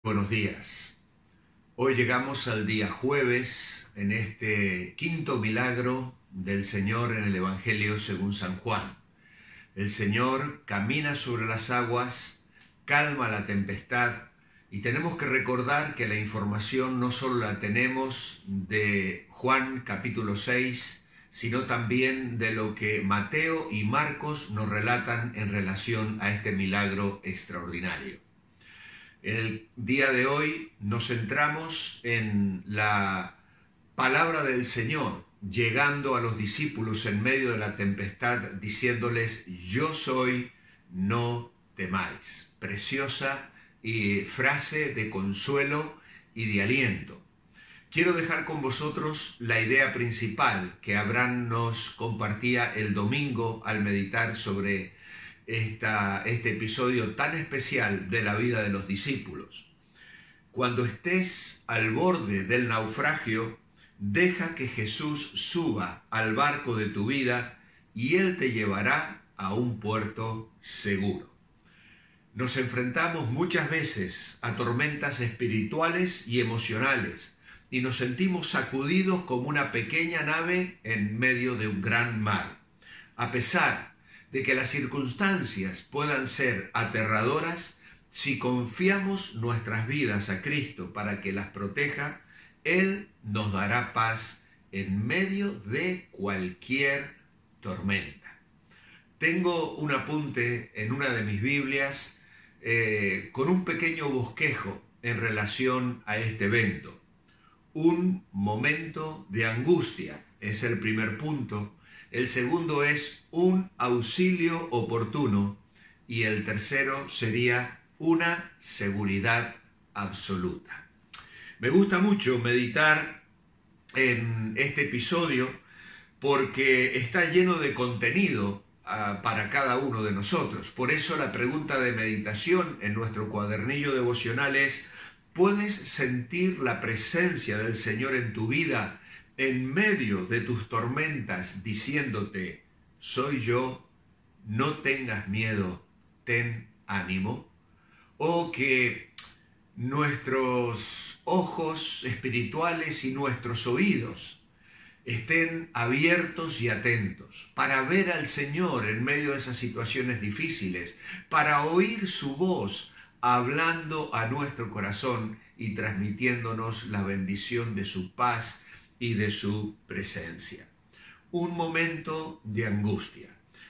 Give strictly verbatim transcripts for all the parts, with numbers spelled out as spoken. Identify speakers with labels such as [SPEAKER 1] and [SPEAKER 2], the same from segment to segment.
[SPEAKER 1] Buenos días. Hoy llegamos al día jueves en este quinto milagro del Señor en el Evangelio según San Juan. El Señor camina sobre las aguas, calma la tempestad y tenemos que recordar que la información no solo la tenemos de Juan capítulo seis, sino también de lo que Mateo y Marcos nos relatan en relación a este milagro extraordinario. El día de hoy nos centramos en la palabra del Señor, llegando a los discípulos en medio de la tempestad, diciéndoles, yo soy, no temáis. Preciosa y frase de consuelo y de aliento. Quiero dejar con vosotros la idea principal que Abraham nos compartía el domingo al meditar sobre Esta, este episodio tan especial de la vida de los discípulos. Cuando estés al borde del naufragio, deja que Jesús suba al barco de tu vida y Él te llevará a un puerto seguro. Nos enfrentamos muchas veces a tormentas espirituales y emocionales y nos sentimos sacudidos como una pequeña nave en medio de un gran mar. A pesar de que las circunstancias puedan ser aterradoras, si confiamos nuestras vidas a Cristo para que las proteja, Él nos dará paz en medio de cualquier tormenta. Tengo un apunte en una de mis Biblias eh, con un pequeño bosquejo en relación a este evento. Un momento de angustia es el primer punto. El segundo es un auxilio oportuno y el tercero sería una seguridad absoluta. Me gusta mucho meditar en este episodio porque está lleno de contenido uh, para cada uno de nosotros. Por eso la pregunta de meditación en nuestro cuadernillo devocional es, ¿puedes sentir la presencia del Señor en tu vida en medio de tus tormentas, diciéndote, soy yo, no tengas miedo, ten ánimo? O que nuestros ojos espirituales y nuestros oídos estén abiertos y atentos para ver al Señor en medio de esas situaciones difíciles, para oír su voz hablando a nuestro corazón y transmitiéndonos la bendición de su paz y de su presencia. Un momento de angustia.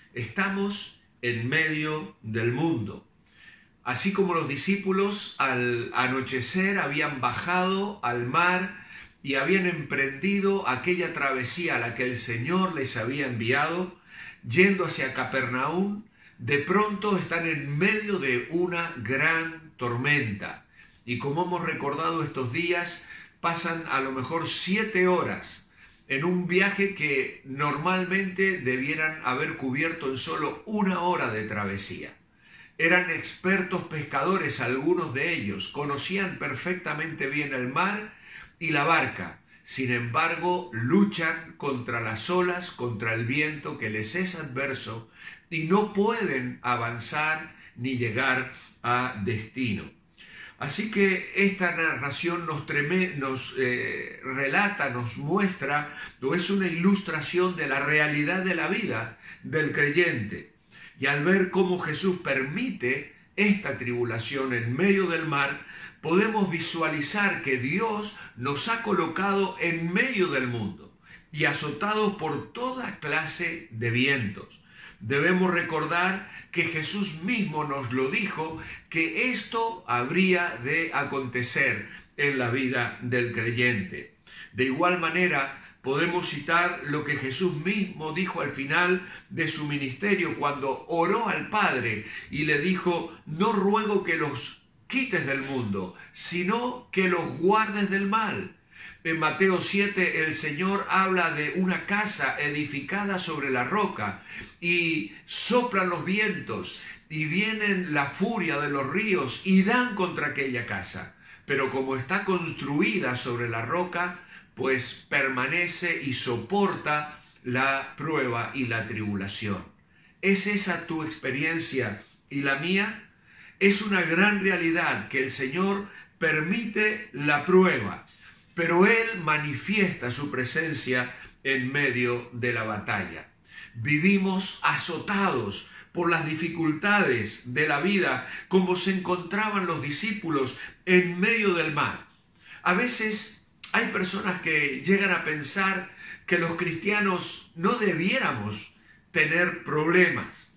[SPEAKER 1] Estamos en medio del mundo. Así como los discípulos al anochecer habían bajado al mar y habían emprendido aquella travesía a la que el Señor les había enviado, yendo hacia Capernaum, de pronto están en medio de una gran tormenta. Y como hemos recordado estos días, pasan a lo mejor siete horas en un viaje que normalmente debieran haber cubierto en solo una hora de travesía. Eran expertos pescadores, algunos de ellos, conocían perfectamente bien el mar y la barca. Sin embargo, luchan contra las olas, contra el viento que les es adverso y no pueden avanzar ni llegar a destino. Así que esta narración nos, treme, nos eh, relata, nos muestra, o es una ilustración de la realidad de la vida del creyente. Y al ver cómo Jesús permite esta tribulación en medio del mar, podemos visualizar que Dios nos ha colocado en medio del mundo y azotados por toda clase de vientos. Debemos recordar que Jesús mismo nos lo dijo, que esto habría de acontecer en la vida del creyente. De igual manera, podemos citar lo que Jesús mismo dijo al final de su ministerio cuando oró al Padre y le dijo, no ruego que los quites del mundo, sino que los guardes del mal. En Mateo siete el Señor habla de una casa edificada sobre la roca y soplan los vientos y vienen la furia de los ríos y dan contra aquella casa. Pero como está construida sobre la roca, pues permanece y soporta la prueba y la tribulación. ¿Es esa tu experiencia y la mía? Es una gran realidad que el Señor permite la prueba, pero Él manifiesta su presencia en medio de la batalla. Vivimos azotados por las dificultades de la vida, como se encontraban los discípulos en medio del mar. A veces hay personas que llegan a pensar que los cristianos no debiéramos tener problemas,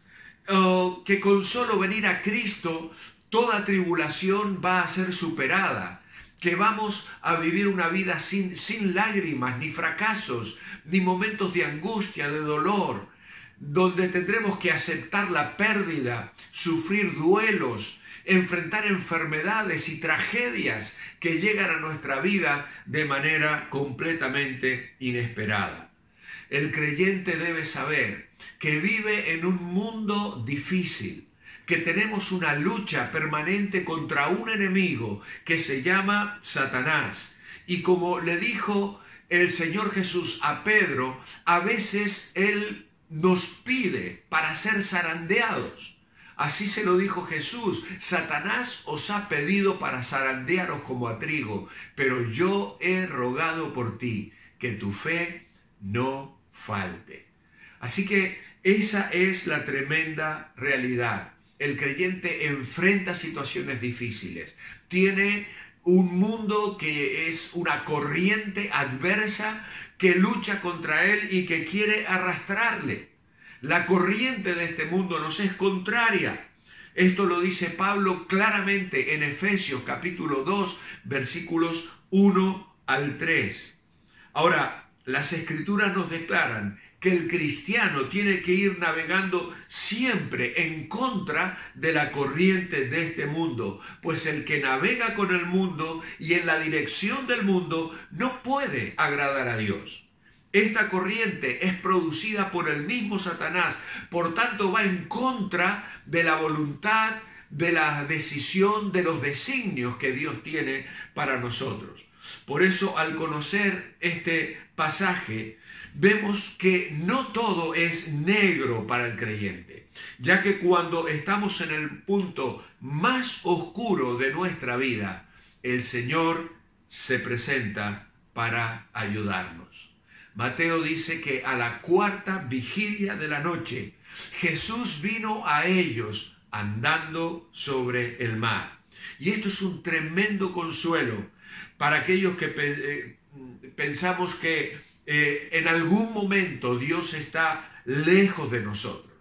[SPEAKER 1] o que con solo venir a Cristo toda tribulación va a ser superada, que vamos a vivir una vida sin, sin lágrimas, ni fracasos, ni momentos de angustia, de dolor, donde tendremos que aceptar la pérdida, sufrir duelos, enfrentar enfermedades y tragedias que llegan a nuestra vida de manera completamente inesperada. El creyente debe saber que vive en un mundo difícil, que tenemos una lucha permanente contra un enemigo que se llama Satanás. Y como le dijo el Señor Jesús a Pedro, a veces Él nos pide para ser zarandeados. Así se lo dijo Jesús: Satanás os ha pedido para zarandearos como a trigo, pero yo he rogado por ti, que tu fe no falte. Así que esa es la tremenda realidad. El creyente enfrenta situaciones difíciles. Tiene un mundo que es una corriente adversa que lucha contra él y que quiere arrastrarle. La corriente de este mundo nos es contraria. Esto lo dice Pablo claramente en Efesios capítulo dos, versículos uno al tres. Ahora, las Escrituras nos declaran que el cristiano tiene que ir navegando siempre en contra de la corriente de este mundo, pues el que navega con el mundo y en la dirección del mundo no puede agradar a Dios. Esta corriente es producida por el mismo Satanás, por tanto va en contra de la voluntad, de la decisión, de los designios que Dios tiene para nosotros. Por eso, al conocer este pasaje, vemos que no todo es negro para el creyente, ya que cuando estamos en el punto más oscuro de nuestra vida, el Señor se presenta para ayudarnos. Mateo dice que a la cuarta vigilia de la noche, Jesús vino a ellos andando sobre el mar. Y esto es un tremendo consuelo para aquellos que eh, pensamos que Eh, en algún momento Dios está lejos de nosotros.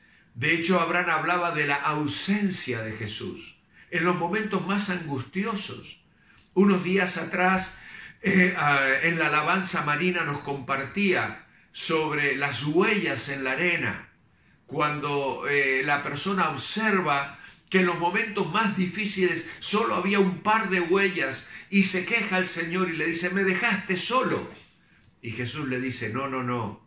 [SPEAKER 1] De hecho, Abraham hablaba de la ausencia de Jesús en los momentos más angustiosos. Unos días atrás, eh, uh, en la alabanza marina nos compartía sobre las huellas en la arena, cuando eh, la persona observa que en los momentos más difíciles solo había un par de huellas y se queja al Señor y le dice: me dejaste solo. Y Jesús le dice: no, no, no,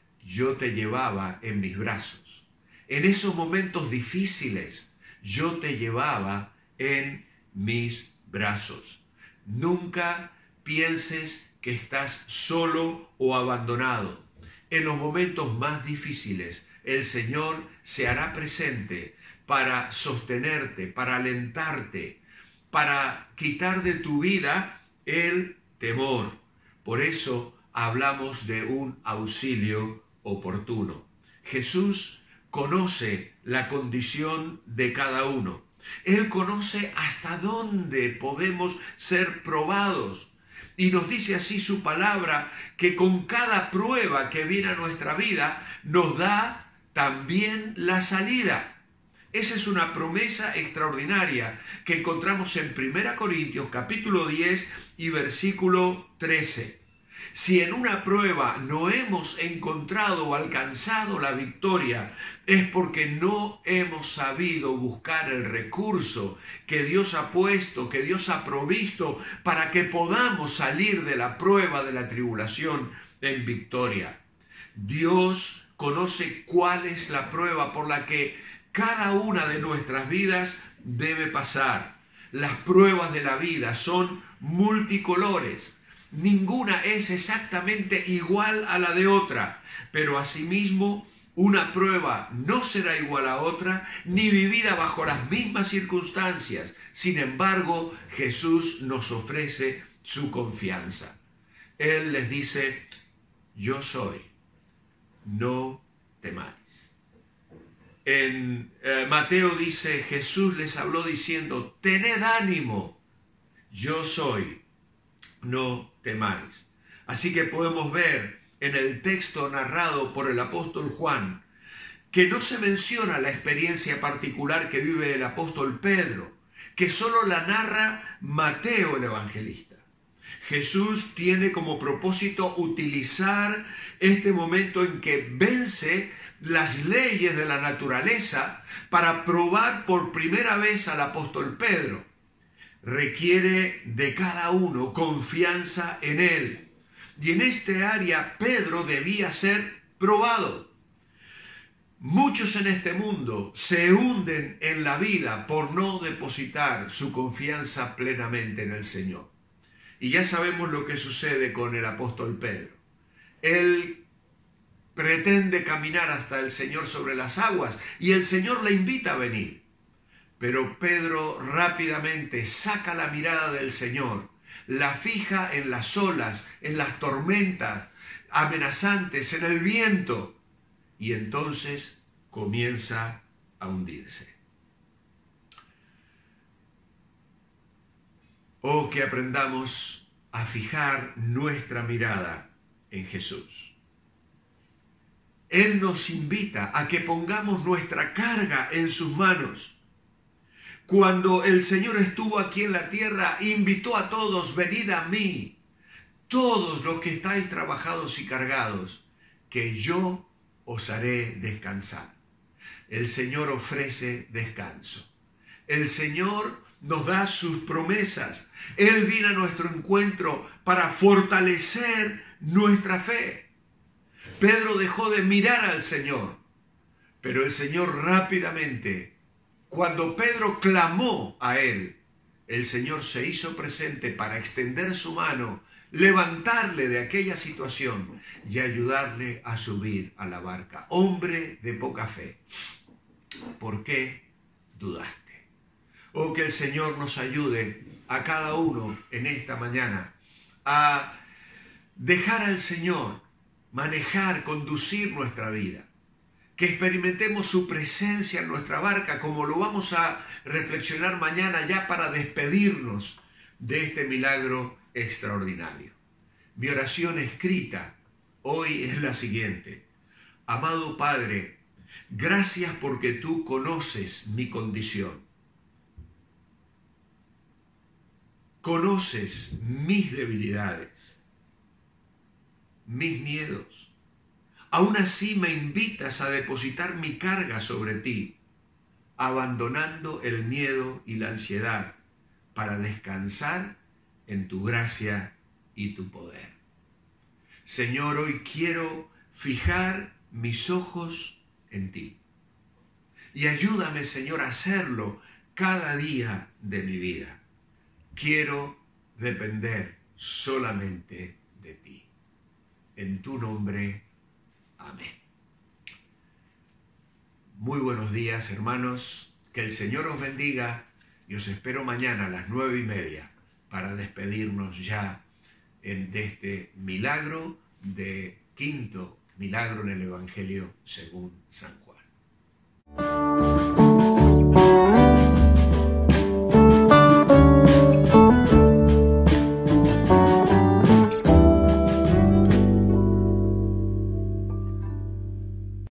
[SPEAKER 1] yo te llevaba en mis brazos. En esos momentos difíciles, yo te llevaba en mis brazos. Nunca pienses que estás solo o abandonado. En los momentos más difíciles, el Señor se hará presente para sostenerte, para alentarte, para quitar de tu vida el temor. Por eso hablamos de un auxilio oportuno. Jesús conoce la condición de cada uno. Él conoce hasta dónde podemos ser probados. Y nos dice así su palabra, que con cada prueba que viene a nuestra vida, nos da también la salida. Esa es una promesa extraordinaria que encontramos en primera Corintios capítulo diez y versículo trece. Si en una prueba no hemos encontrado o alcanzado la victoria, es porque no hemos sabido buscar el recurso que Dios ha puesto, que Dios ha provisto para que podamos salir de la prueba, de la tribulación en victoria. Dios conoce cuál es la prueba por la que cada una de nuestras vidas debe pasar. Las pruebas de la vida son multicolores. Ninguna es exactamente igual a la de otra, pero asimismo Una prueba no será igual a otra, ni vivida bajo las mismas circunstancias. Sin embargo, Jesús nos ofrece su confianza. Él les dice, yo soy, no temáis. En eh, Mateo dice, Jesús les habló diciendo, tened ánimo, yo soy, no temáis. Así que podemos ver en el texto narrado por el apóstol Juan, que no se menciona la experiencia particular que vive el apóstol Pedro, que solo la narra Mateo el evangelista. Jesús tiene como propósito utilizar este momento en que vence las leyes de la naturaleza para probar por primera vez al apóstol Pedro. Requiere de cada uno confianza en él. Y en este área Pedro debía ser probado. Muchos en este mundo se hunden en la vida por no depositar su confianza plenamente en el Señor. Y ya sabemos lo que sucede con el apóstol Pedro. Él pretende caminar hasta el Señor sobre las aguas y el Señor le invita a venir. Pero Pedro rápidamente saca la mirada del Señor, la fija en las olas, en las tormentas amenazantes, en el viento, y entonces comienza a hundirse. Oh, que aprendamos a fijar nuestra mirada en Jesús. Él nos invita a que pongamos nuestra carga en sus manos. Cuando el Señor estuvo aquí en la tierra, invitó a todos, venid a mí, todos los que estáis trabajados y cargados, que yo os haré descansar. El Señor ofrece descanso. El Señor nos da sus promesas. Él viene a nuestro encuentro para fortalecer nuestra fe. Pedro dejó de mirar al Señor, pero el Señor rápidamente, cuando Pedro clamó a él, el Señor se hizo presente para extender su mano, levantarle de aquella situación y ayudarle a subir a la barca. Hombre de poca fe, ¿por qué dudaste? Oh, que el Señor nos ayude a cada uno en esta mañana a dejar al Señor manejar, conducir nuestra vida. Que experimentemos su presencia en nuestra barca, como lo vamos a reflexionar mañana ya para despedirnos de este milagro extraordinario. Mi oración escrita hoy es la siguiente. Amado Padre, gracias porque tú conoces mi condición. Conoces mis debilidades, mis miedos. Aún así me invitas a depositar mi carga sobre ti, abandonando el miedo y la ansiedad para descansar en tu gracia y tu poder. Señor, hoy quiero fijar mis ojos en ti. Y ayúdame, Señor, a hacerlo cada día de mi vida. Quiero depender solamente de ti. En tu nombre, amén. Muy buenos días, hermanos. Que el Señor os bendiga y os espero mañana a las nueve y media para despedirnos ya de este milagro, de quinto milagro en el Evangelio según San Juan.